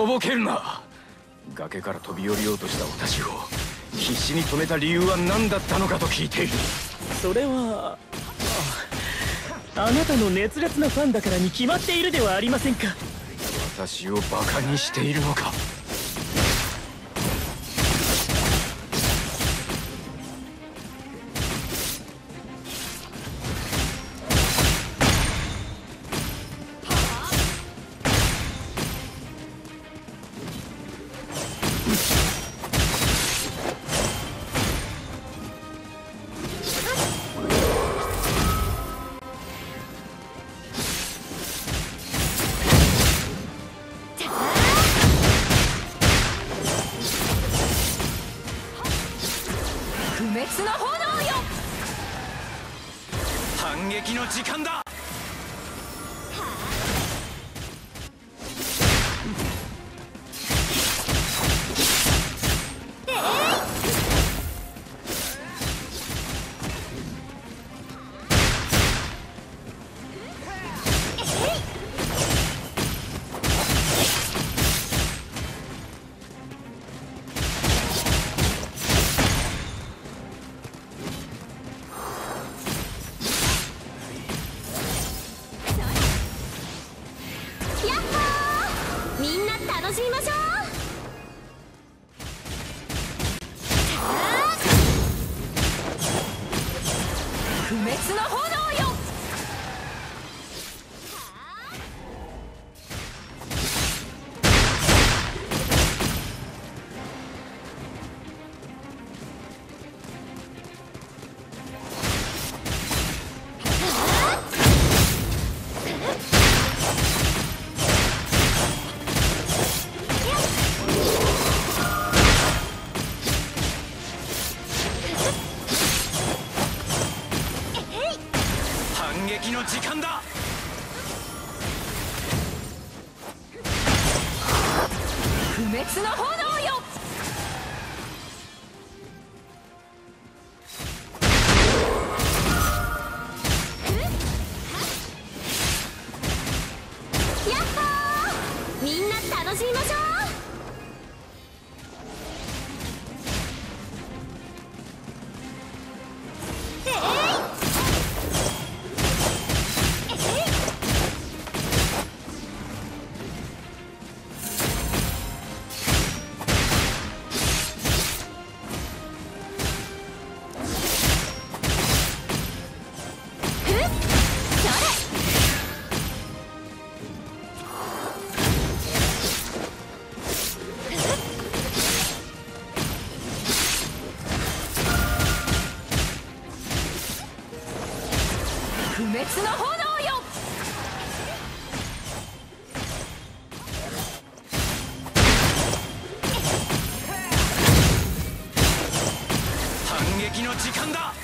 とぼけるな。崖から飛び降りようとした私を必死に止めた理由は何だったのかと聞いている。 それはあなたの熱烈なファンだからに決まっているではありませんか。 私をバカにしているのか。 不滅の炎よ。 反撃の時間だ。 楽しみましょう。不滅の炎よ。 反撃の時間だ。 不滅の炎よ。やっほー、みんな楽しみましょう。不滅の炎よ。 反撃の時間だ。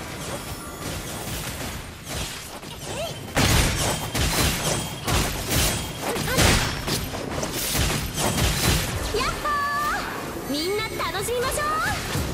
やっほー、みんな楽しみましょう。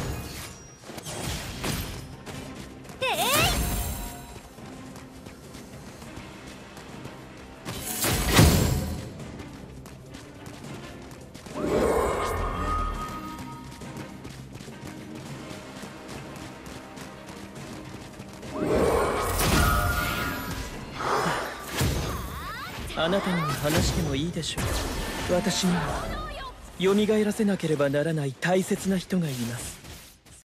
あなたには話してもいいでしょう。私には蘇らせなければならない大切な人がいます。